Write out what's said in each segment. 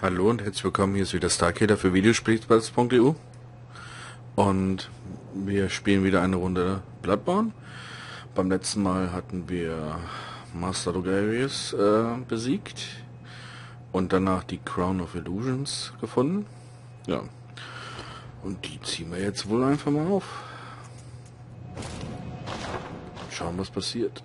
Hallo und herzlich willkommen, hier ist wieder Starkiller für Videospielplatz.eu und wir spielen wieder eine Runde Bloodborne. Beim letzten Mal hatten wir Master Logarius besiegt und danach die Crown of Illusions gefunden. Ja, und die ziehen wir jetzt wohl einfach mal auf. Schauen, was passiert.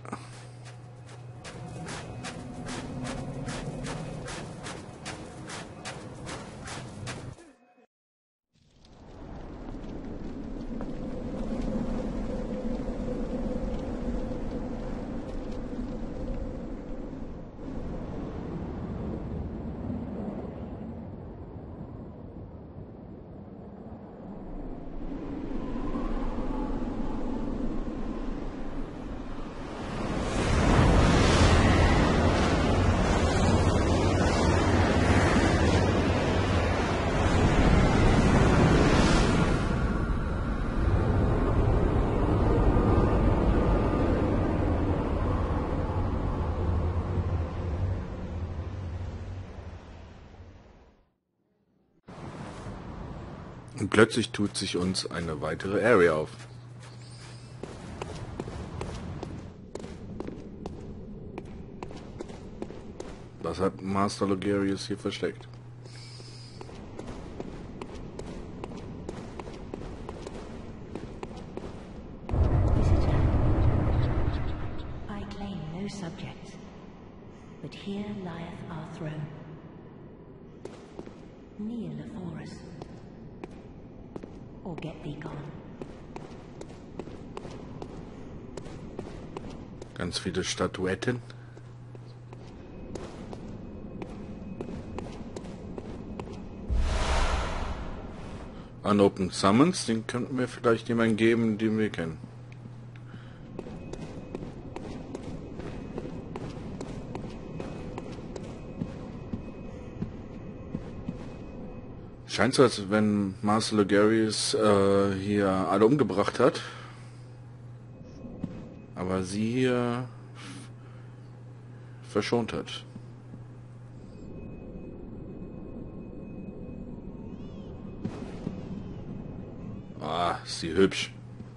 Und plötzlich tut sich uns eine weitere Area auf. Was hat Master Logarius hier versteckt? Visitor, I claim no subjects, but here lieth our throne. Kneel afore us, or get thee gone. Ganz viele Statuetten. Unopened Summons, den könnten wir vielleicht jemanden geben, den wir kennen. Scheint so, als wenn Master Logarius hier alle umgebracht hat. Aber sie hier verschont hat. Ah, ist sie hübsch.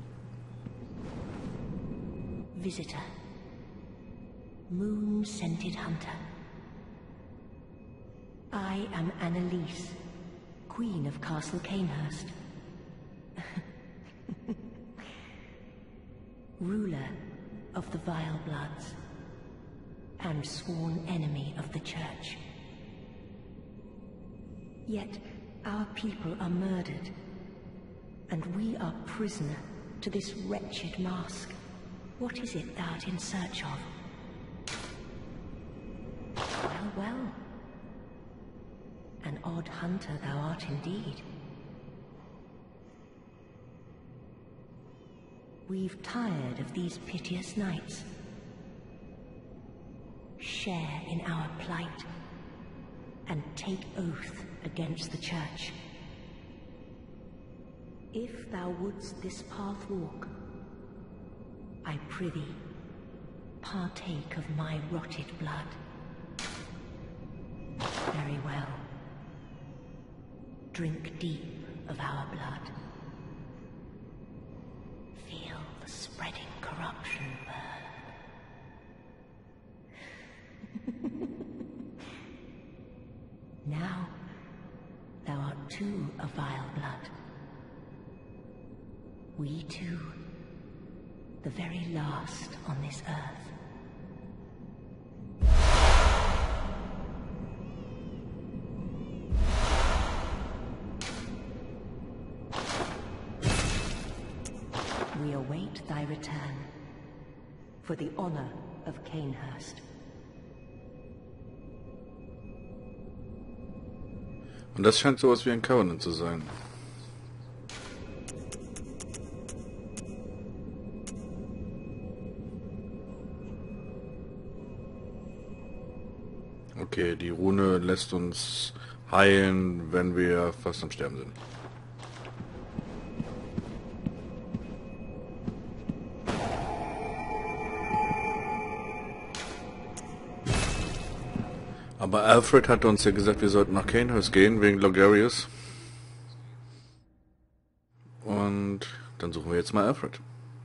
Visitor, moon-scented hunter. I am Annalise, Queen of Castle Cainhurst. Ruler of the Vile Bloods, and sworn enemy of the Church. Yet our people are murdered, and we are prisoner to this wretched mask. What is it thou art in search of? Well, well. An odd hunter thou art indeed. We've tired of these piteous nights. Share in our plight, and take oath against the Church. If thou wouldst this path walk, I prithee, partake of my rotted blood. Very well. Drink deep of our blood. Feel the spreading corruption burn. Now, thou art too a vile blood. We two, the very last on this earth. We await thy return, for the honor of Cainhurst. Und das scheint sowas wie ein Covenant zu sein. Okay, die Rune lässt uns heilen, wenn wir fast am Sterben sind. Aber Alfred hatte uns ja gesagt, wir sollten nach Canehurst gehen, wegen Logarius. Und dann suchen wir jetzt mal Alfred.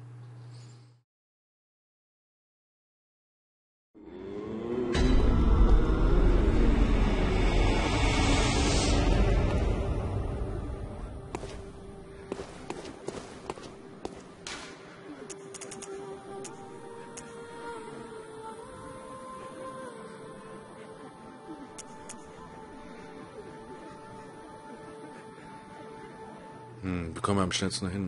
Wie kommen wir am schnellsten hin?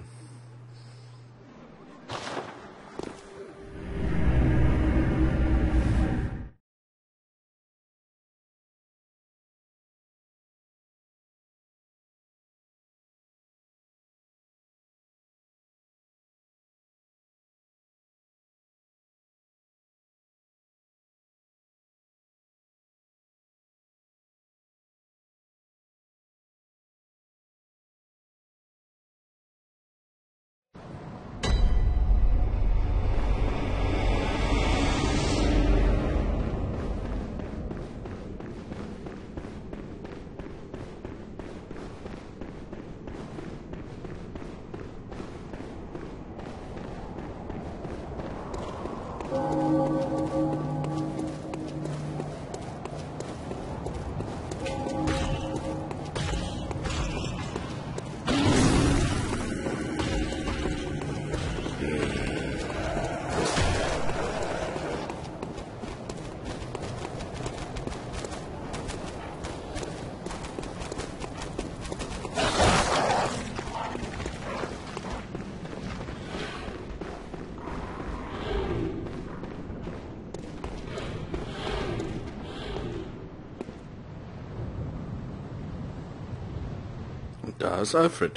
Da ist Alfred.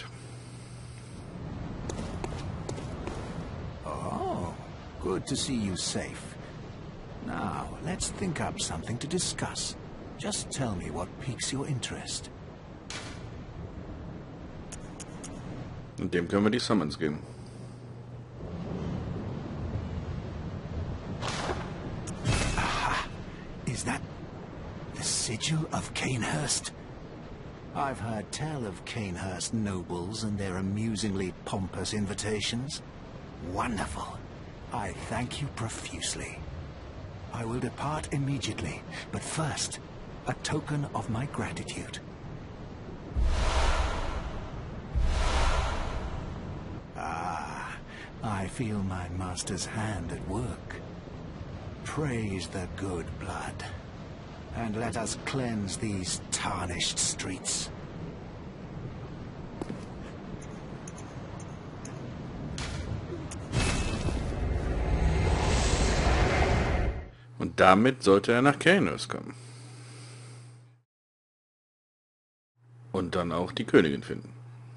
Oh, good to see you safe. Now, let's think up something to discuss. Just tell me what piques your interest. Und dem können wir die Summons geben. Aha! Is that the sigil of Canehurst? I've heard tell of Canehurst nobles and their amusingly pompous invitations. Wonderful. I thank you profusely. I will depart immediately, but first, a token of my gratitude. Ah, I feel my master's hand at work. Praise the good blood. And let us cleanse these tarnished streets. Und damit sollte er nach Canehurst kommen. Und dann auch die Königin finden.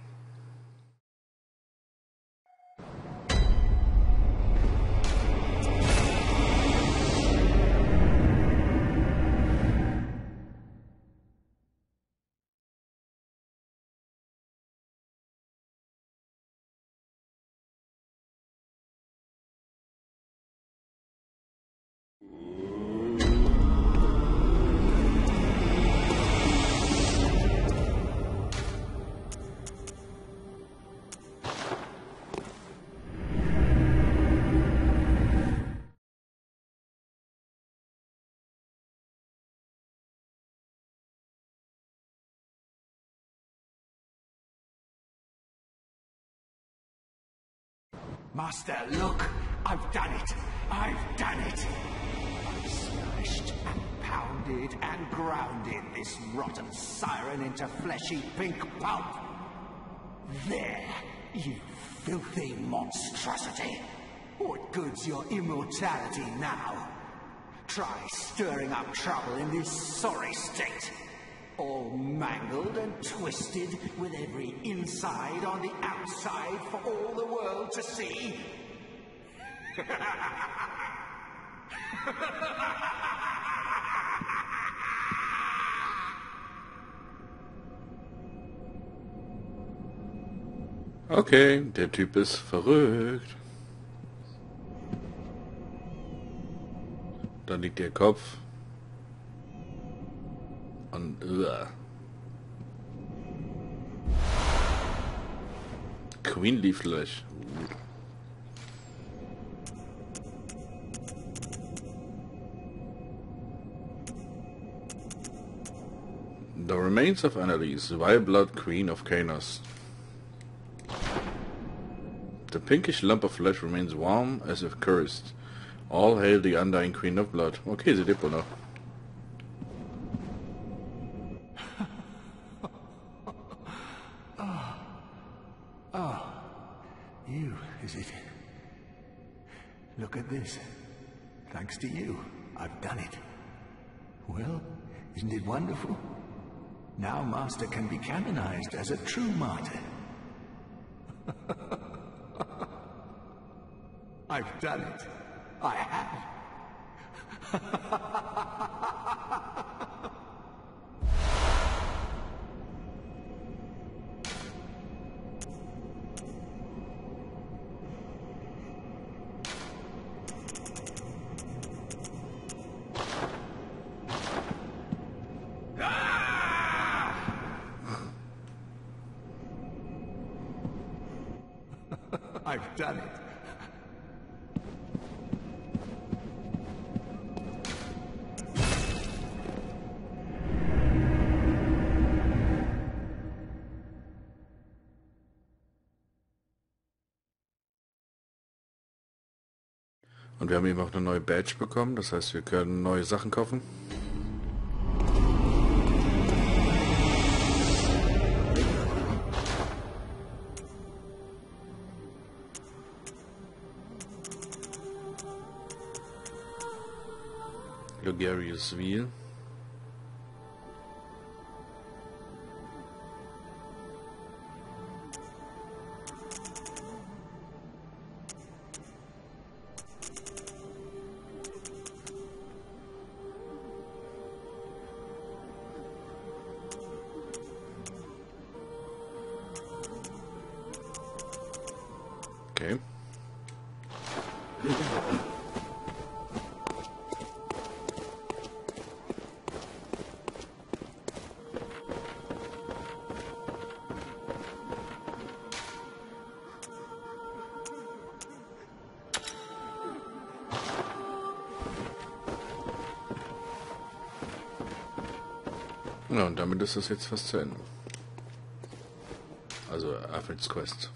Master, look! I've done it! I've done it! I've smashed and pounded and grounded this rotten siren into fleshy pink pulp! There, you filthy monstrosity! What good's your immortality now? Try stirring up trouble in this sorry state! All mangled and twisted, with every inside on the outside for all the world to see. Okay, der Typ ist verrückt. Da liegt der Kopf. Und Queen Leaf Flash. The remains of Annalise, vile blood queen of Canos. The pinkish lump of flesh remains warm as if cursed. All hail the undying queen of blood. Okay, sie lebt wohl noch. You, is it? Look at this. Thanks to you, I've done it. Well, isn't it wonderful? Now Master can be canonized as a true martyr. I've done it. I have. I've done it. Und wir haben eben auch eine neue Badge bekommen, das heißt, wir können neue Sachen kaufen. Logarius Wheel. Okay. Ja, und damit ist das jetzt fast zu Ende. Also Alfreds Quest.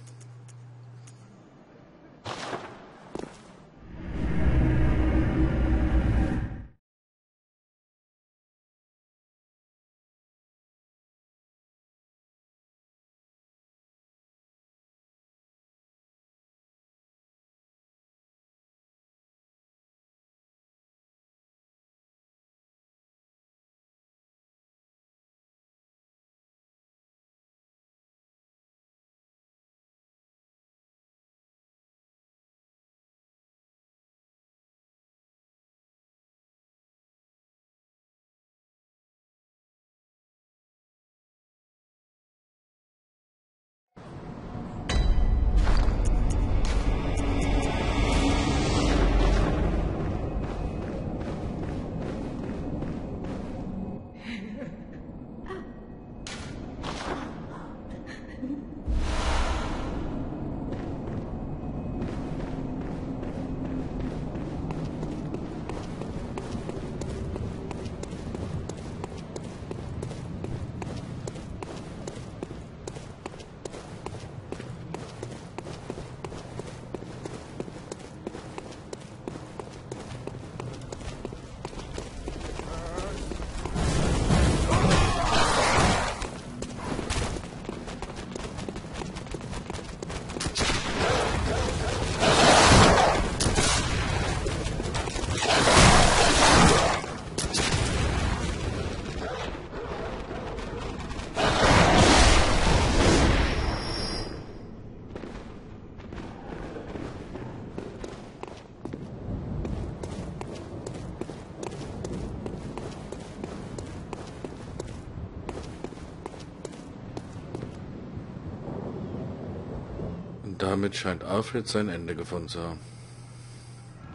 Damit scheint Alfred sein Ende gefunden zu haben.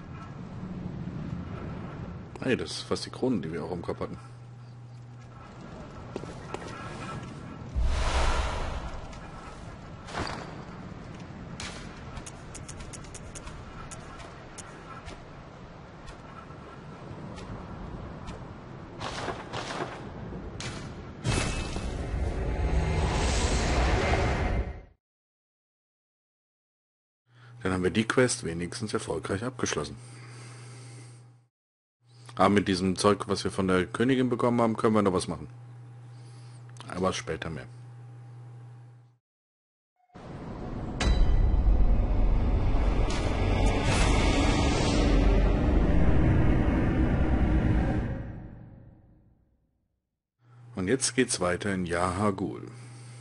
Hey, das ist fast die Krone, die wir auch im Kopf hatten. Dann haben wir die Quest wenigstens erfolgreich abgeschlossen. Aber mit diesem Zeug, was wir von der Königin bekommen haben, können wir noch was machen. Aber später mehr. Und jetzt geht's weiter in Yahar'gul.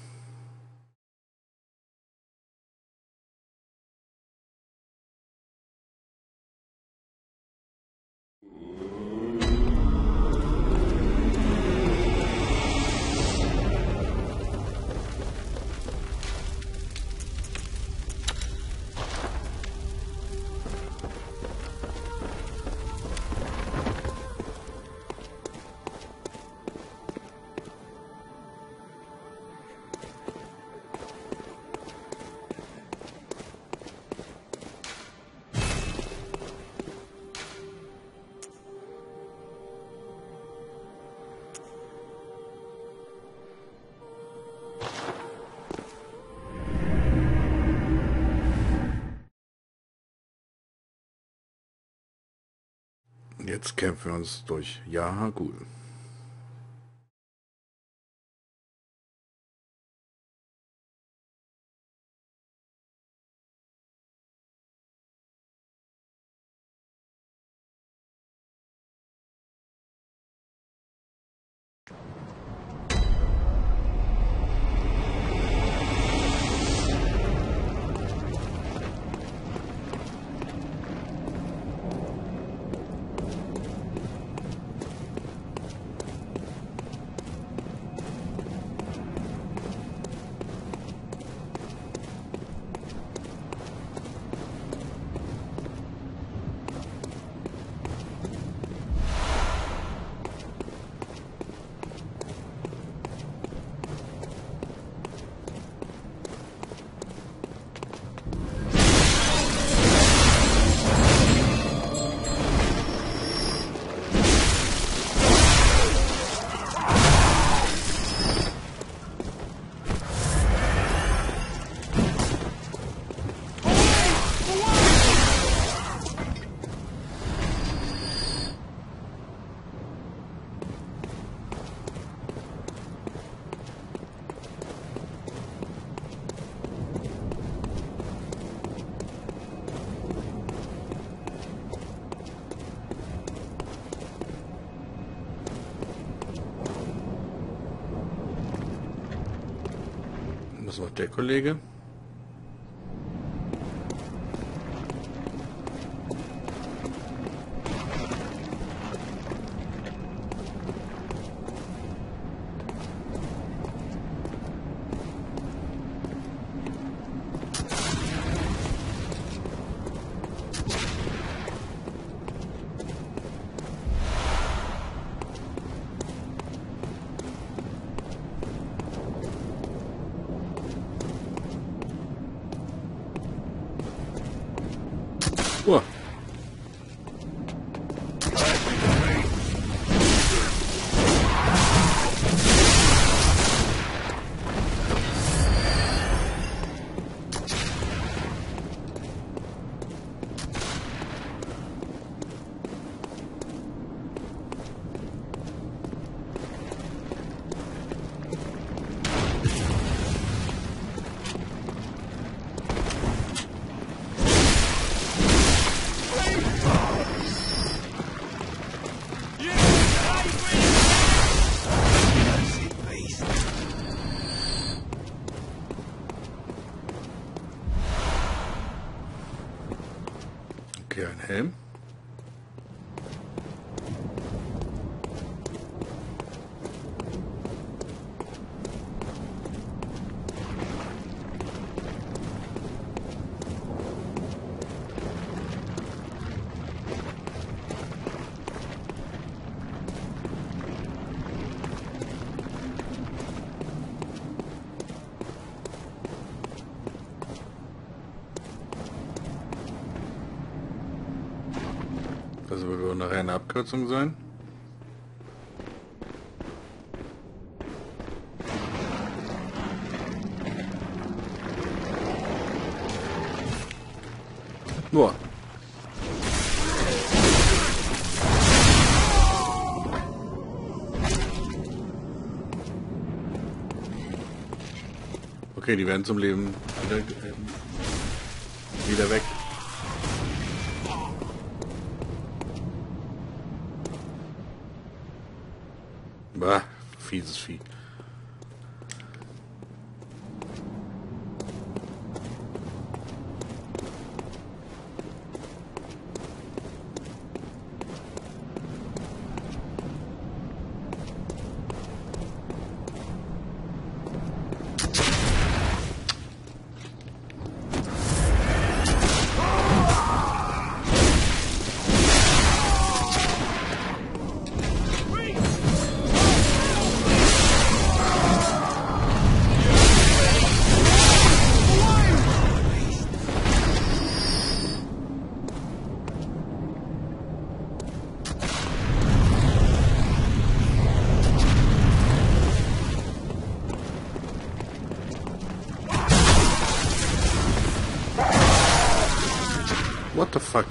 Jetzt kämpfen wir uns durch Yahar'gul. Was macht der Kollege? Uah. Okay, ein Helm. Das wird wohl nachher eine Abkürzung sein. Nur. Okay, die werden zum Leben wieder weg. Bah, fieses Vieh. What the fuck?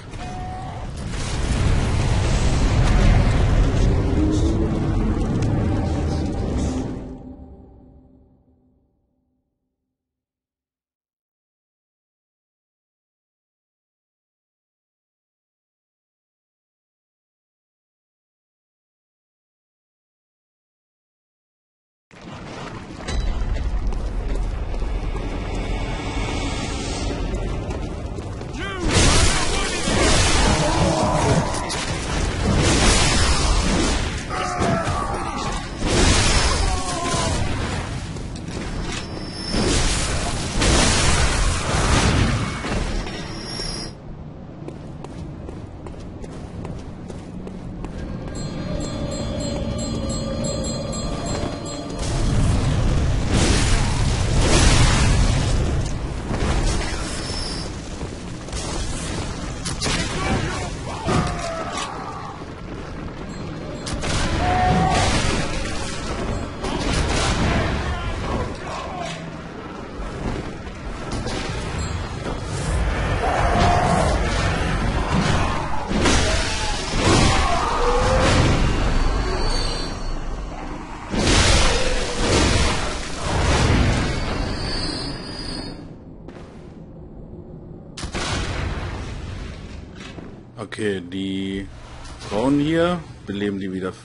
Okay, die Frauen hier beleben die wieder.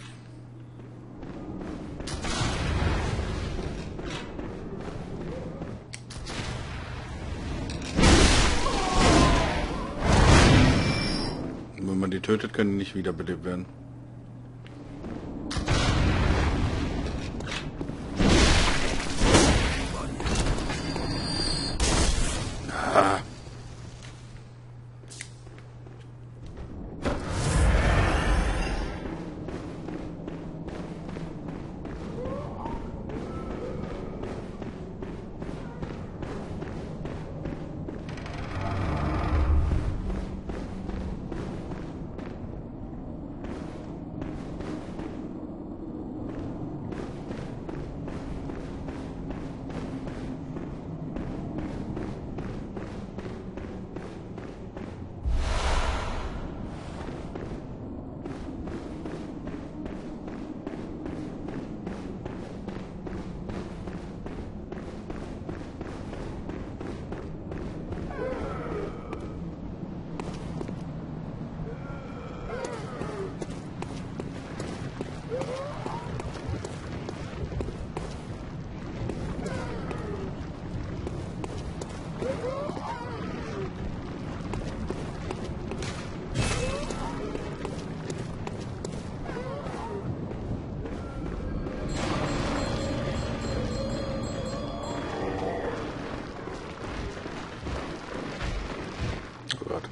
Und wenn man die tötet, können die nicht wiederbelebt werden. Ah. Oh Gott.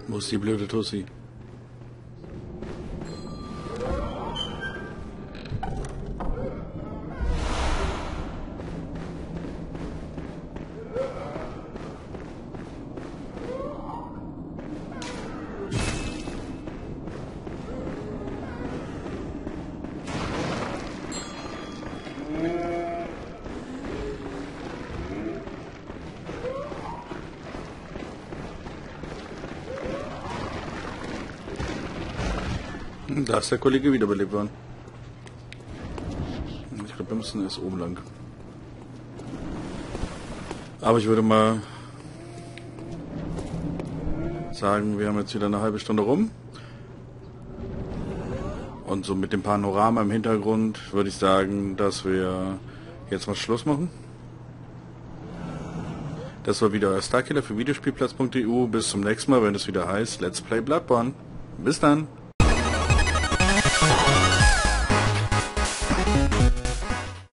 Wo ist die blöde Tussi? Da ist der Kollege wiederbelebt worden. Ich glaube, wir müssen erst oben lang. Aber ich würde mal sagen, wir haben jetzt wieder eine halbe Stunde rum. Und so mit dem Panorama im Hintergrund würde ich sagen, dass wir jetzt mal Schluss machen. Das war wieder euer Starkiller für Videospielplatz.eu. Bis zum nächsten Mal, wenn es wieder heißt Let's Play Bloodborne. Bis dann!